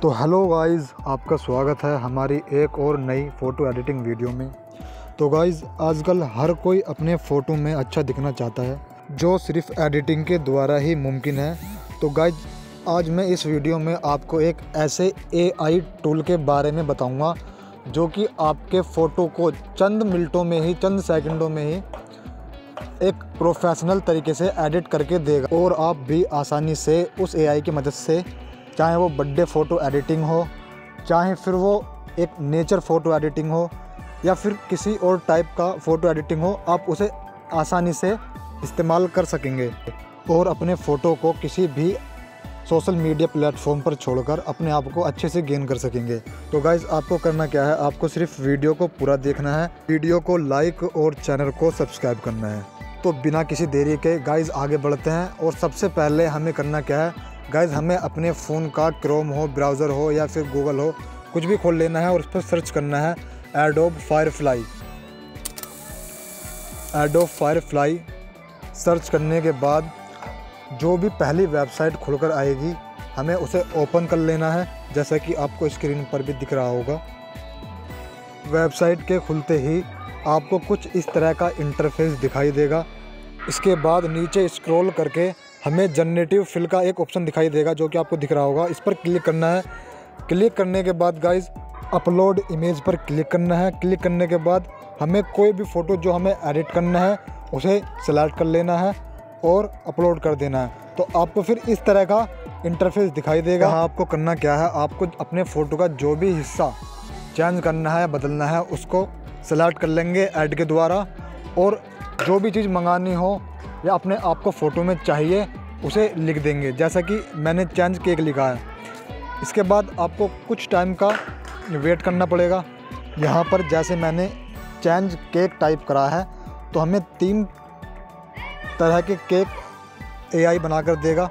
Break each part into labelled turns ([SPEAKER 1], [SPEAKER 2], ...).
[SPEAKER 1] तो hello guys, आपका स्वागत है हमारी एक और नई फ़ोटो एडिटिंग वीडियो में। तो गाइज़, आजकल हर कोई अपने फ़ोटो में अच्छा दिखना चाहता है, जो सिर्फ एडिटिंग के द्वारा ही मुमकिन है। तो गाइज़, आज मैं इस वीडियो में आपको एक ऐसे AI टूल के बारे में बताऊंगा जो कि आपके फ़ोटो को चंद मिनटों में ही, चंद सेकंडों में ही एक प्रोफेशनल तरीके से एडिट करके देगा और आप भी आसानी से उस AI की मदद से, चाहे वो बर्थडे फ़ोटो एडिटिंग हो, चाहे फिर वो एक नेचर फ़ोटो एडिटिंग हो, या फिर किसी और टाइप का फ़ोटो एडिटिंग हो, आप उसे आसानी से इस्तेमाल कर सकेंगे और अपने फ़ोटो को किसी भी सोशल मीडिया प्लेटफॉर्म पर छोड़कर अपने आप को अच्छे से गेन कर सकेंगे। तो गाइज़, आपको करना क्या है, आपको सिर्फ वीडियो को पूरा देखना है, वीडियो को लाइक और चैनल को सब्सक्राइब करना है। तो बिना किसी देरी के गाइज़ आगे बढ़ते हैं। और सबसे पहले हमें करना क्या है गाइज़, हमें अपने फ़ोन का क्रोम हो, ब्राउज़र हो या फिर गूगल हो, कुछ भी खोल लेना है और उस पर सर्च करना है Adobe Firefly. Adobe Firefly search करने के बाद जो भी पहली वेबसाइट खुलकर आएगी, हमें उसे ओपन कर लेना है, जैसा कि आपको स्क्रीन पर भी दिख रहा होगा। वेबसाइट के खुलते ही आपको कुछ इस तरह का इंटरफेस दिखाई देगा। इसके बाद नीचे स्क्रॉल करके हमें जनरेटिव फिल का एक ऑप्शन दिखाई देगा, जो कि आपको दिख रहा होगा। इस पर क्लिक करना है। क्लिक करने के बाद गाइज़ अपलोड इमेज पर क्लिक करना है। क्लिक करने के बाद हमें कोई भी फ़ोटो जो हमें एडिट करना है उसे सेलेक्ट कर लेना है और अपलोड कर देना है। तो आपको फिर इस तरह का इंटरफेस दिखाई देगा। हाँ, आपको करना क्या है, आपको अपने फ़ोटो का जो भी हिस्सा चेंज करना है, बदलना है, उसको सेलेक्ट कर लेंगे ऐड के द्वारा, और जो भी चीज़ मंगानी हो या अपने आप को फ़ोटो में चाहिए उसे लिख देंगे, जैसा कि मैंने चेंज केक लिखा है। इसके बाद आपको कुछ टाइम का वेट करना पड़ेगा। यहाँ पर जैसे मैंने चेंज केक टाइप करा है, तो हमें 3 तरह के केक AI बनाकर देगा,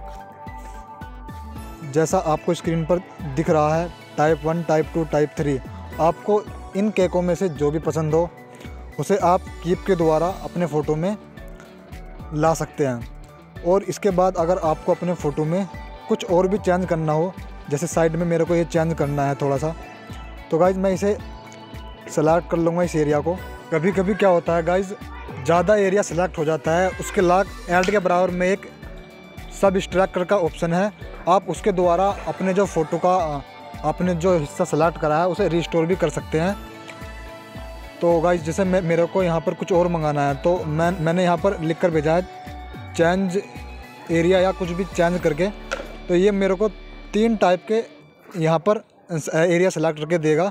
[SPEAKER 1] जैसा आपको स्क्रीन पर दिख रहा है, टाइप 1, टाइप 2, टाइप 3। आपको इन केकों में से जो भी पसंद हो उसे आप कीप के द्वारा अपने फ़ोटो में ला सकते हैं। और इसके बाद अगर आपको अपने फ़ोटो में कुछ और भी चेंज करना हो, जैसे साइड में मेरे को ये चेंज करना है थोड़ा सा, तो गाइज़ मैं इसे सेलेक्ट कर लूँगा, इस एरिया को। कभी कभी क्या होता है गाइज़, ज़्यादा एरिया सेलेक्ट हो जाता है, उसके लाग ऐड के बराबर में एक सब एक्सट्रैक्टर का ऑप्शन है। आप उसके द्वारा अपने जो फ़ोटो का आपने जो हिस्सा सेलेक्ट करा है उसे रिस्टोर भी कर सकते हैं। तो गाइज़, जैसे मेरे को यहाँ पर कुछ और मंगाना है, तो मैंने यहाँ पर लिख कर भेजा है चेंज एरिया या कुछ भी चेंज करके। तो ये मेरे को 3 टाइप के यहाँ पर एरिया सेलेक्ट करके देगा,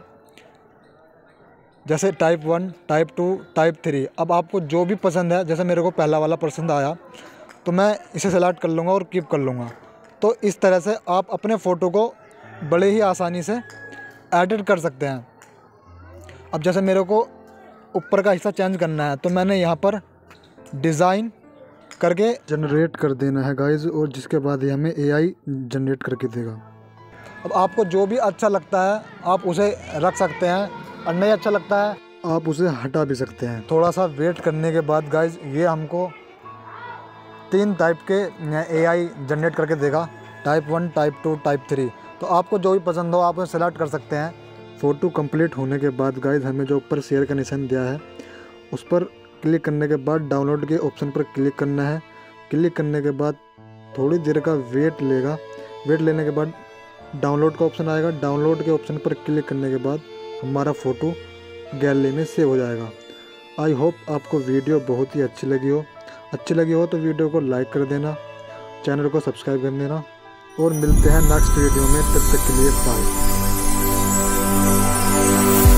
[SPEAKER 1] जैसे टाइप 1, टाइप 2, टाइप 3। अब आपको जो भी पसंद है, जैसे मेरे को पहला वाला पसंद आया, तो मैं इसे सेलेक्ट कर लूँगा और कीप कर लूँगा। तो इस तरह से आप अपने फ़ोटो को बड़े ही आसानी से एडिट कर सकते हैं। अब जैसे मेरे को ऊपर का हिस्सा चेंज करना है, तो मैंने यहाँ पर डिज़ाइन करके जनरेट कर देना है गाइज़, और जिसके बाद ये हमें AI जनरेट करके देगा। अब आपको जो भी अच्छा लगता है आप उसे रख सकते हैं, और नहीं अच्छा लगता है आप उसे हटा भी सकते हैं। थोड़ा सा वेट करने के बाद गाइज़ ये हमको 3 टाइप के AI जनरेट करके देगा, टाइप 1, टाइप 2, टाइप 3। तो आपको जो भी पसंद हो आप उसे सेलेक्ट कर सकते हैं। फ़ोटो कंप्लीट होने के बाद गाइज़ हमें जो ऊपर शेयर का निशान दिया है उस पर क्लिक करने के बाद डाउनलोड के ऑप्शन पर क्लिक करना है। क्लिक करने के बाद थोड़ी देर का वेट लेगा। वेट लेने के बाद डाउनलोड का ऑप्शन आएगा। डाउनलोड के ऑप्शन पर क्लिक करने के बाद हमारा फ़ोटो गैलरी में सेव हो जाएगा। आई होप आपको वीडियो बहुत ही अच्छी लगी हो। अच्छी लगी हो तो वीडियो को लाइक कर देना, चैनल को सब्सक्राइब कर देना, और मिलते हैं नेक्स्ट वीडियो में। तब तक के लिए बाय।